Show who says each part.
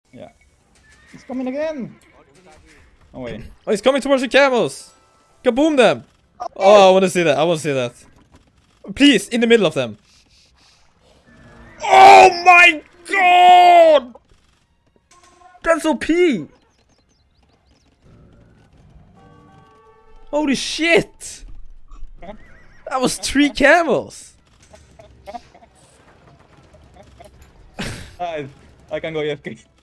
Speaker 1: Yeah. He's coming again! Oh wait.
Speaker 2: Oh, he's coming towards the camels! Kaboom them! Oh, I want to see that. I want to see that. Please, in the middle of them. Oh my god! That's OP! Holy shit! That was 3 camels!
Speaker 1: I can go AFK.